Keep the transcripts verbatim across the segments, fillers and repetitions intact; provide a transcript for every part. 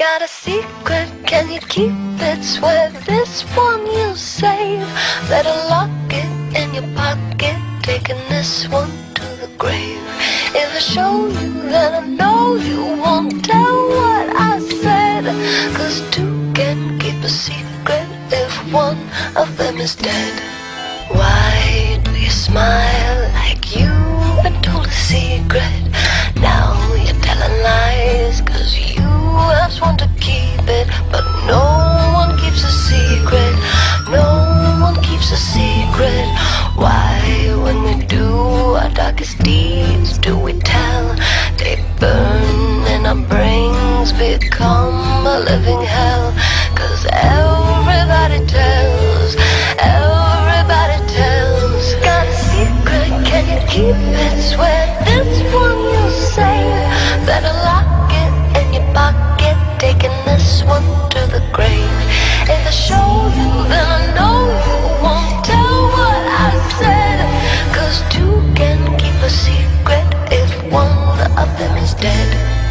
Got a secret, can you keep it? Swear this one you'll save. Better lock it in your pocket, taking this one to the grave. If I show you, then I know you won't tell what I said. Cause two can keep a secret if one of them is dead. Why do you smile like you've been told a secret? Now you're telling lies cause you have sworn to keep it. But no one keeps a secret, no one keeps a secret. Why, when we do our darkest deeds, do we tell? They burn and our brains become a living hell. Cause everybody tells, everybody tells. Got a secret, can you keep it? Swear this one you'll save. Better lock it in your pocket, taking this one to the grave. If I show you, then I know you won't tell what I said. Cause two can keep a secret if one of them is dead.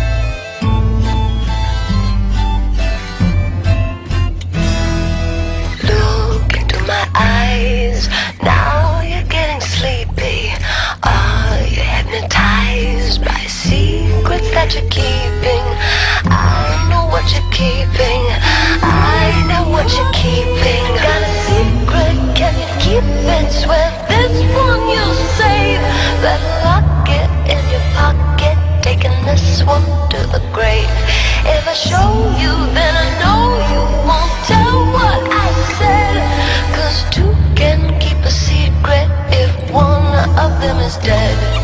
Look into my eyes, now you're getting sleepy. Are you hypnotized by secrets that you're keeping? I know what you're keeping, I know what you're keeping. Got a secret, can you keep it? Swear this one you'll save. Better lock it in your pocket, taking this one to the grave. If I show you, then I know you won't tell what I said. Cause two can keep a secret if one of them is dead.